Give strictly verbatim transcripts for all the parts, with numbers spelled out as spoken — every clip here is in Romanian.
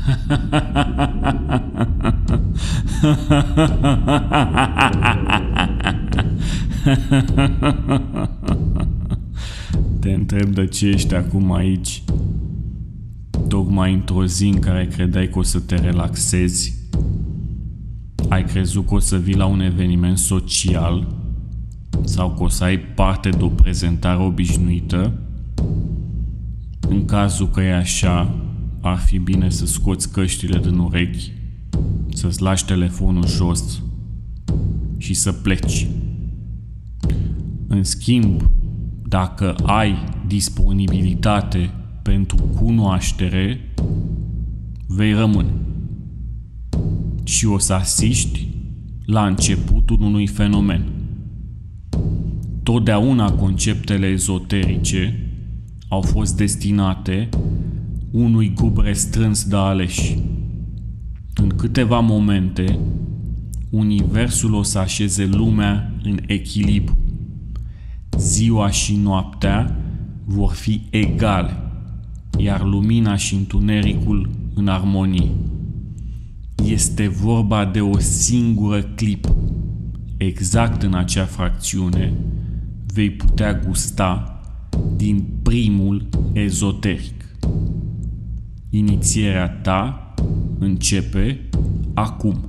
Te întreb de ce ești acum aici, tocmai într-o zi în care credeai că o să te relaxezi. Ai crezut că o să vii la un eveniment social sau că o să ai parte de o prezentare obișnuită? În cazul că e așa, ar fi bine să scoți căștile din urechi, să-ți lași telefonul jos și să pleci. În schimb, dacă ai disponibilitate pentru cunoaștere, vei rămâne și o să asiști la începutul unui fenomen. Totdeauna conceptele ezoterice au fost destinate unui grup restrâns de aleși. În câteva momente, universul o să așeze lumea în echilibru. Ziua și noaptea vor fi egale, iar lumina și întunericul în armonie. Este vorba de o singură clipă. Exact în acea fracțiune vei putea gusta din primul ezoteric. Inițierea ta începe acum.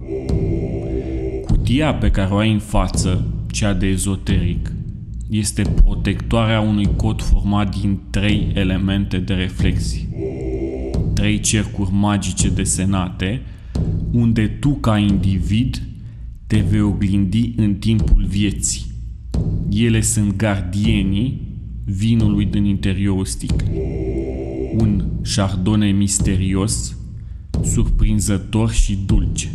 Cutia pe care o ai în față, cea de ezoteric, este protectoarea unui cod format din trei elemente de reflexie. Trei cercuri magice desenate, unde tu, ca individ, te vei oglindi în timpul vieții. Ele sunt gardienii vinului din interiorul sticlei. Un chardonnay misterios, surprinzător și dulce.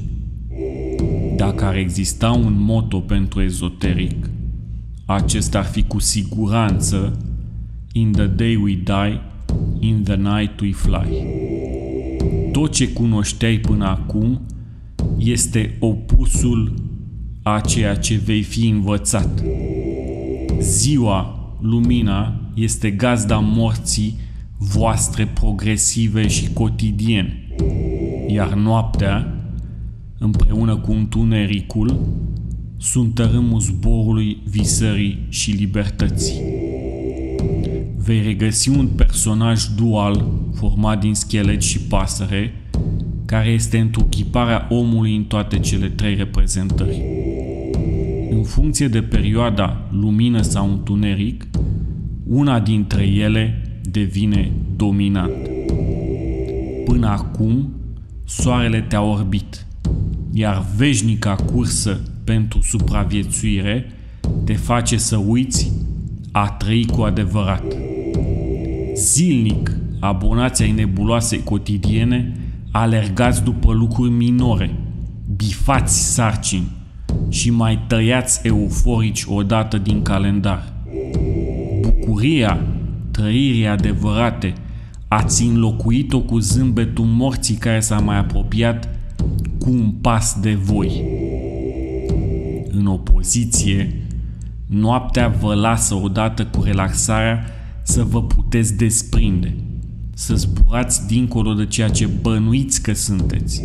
Dacă ar exista un motto pentru ezoteric, acesta ar fi cu siguranță: In the day we die, in the night we fly. Tot ce cunoșteai până acum este opusul a ceea ce vei fi învățat. Ziua, lumina, este gazda morții voastre progresive și cotidiene, iar noaptea, împreună cu întunericul, sunt tărâmul zborului, visării și libertății. Vei regăsi un personaj dual format din schelet și pasăre, care este întruchiparea omului în toate cele trei reprezentări. În funcție de perioada lumină sau întuneric, una dintre ele devine dominantă. Până acum, soarele te-a orbit, iar veșnica cursă pentru supraviețuire te face să uiți a trăi cu adevărat. Zilnic, abonați ai nebuloasei cotidiene, alergați după lucruri minore, bifați sarcini și mai tăiați euforici odată din calendar. Bucuria trăirii adevărate ați înlocuit-o cu zâmbetul morții care s-a mai apropiat cu un pas de voi. În opoziție, noaptea vă lasă odată cu relaxarea să vă puteți desprinde, să zburați dincolo de ceea ce bănuiți că sunteți.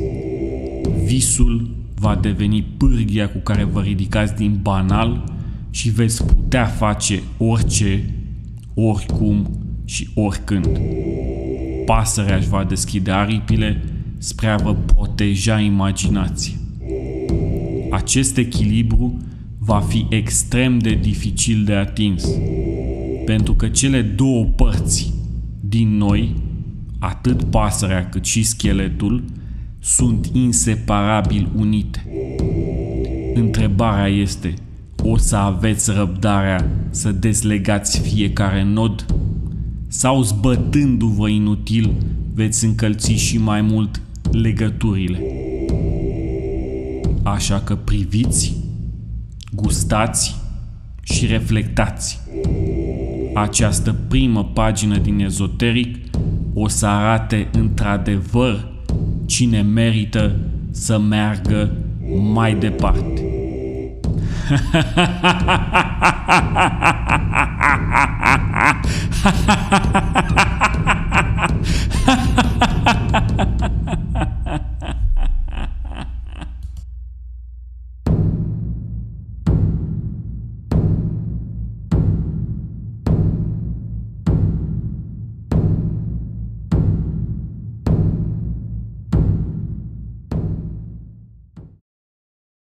Visul va deveni pârghia cu care vă ridicați din banal și veți putea face orice, oricum și oricând. Pasărea își va deschide aripile spre a vă proteja imaginația. Acest echilibru va fi extrem de dificil de atins, pentru că cele două părți din noi, atât pasărea cât și scheletul, sunt inseparabil unite. Întrebarea este: o să aveți răbdarea să dezlegați fiecare nod? Sau, zbătându-vă inutil, veți încălți și mai mult legăturile? Așa că priviți, gustați și reflectați. Această primă pagină din ezoteric o să arate într-adevăr cine merită să meargă mai departe.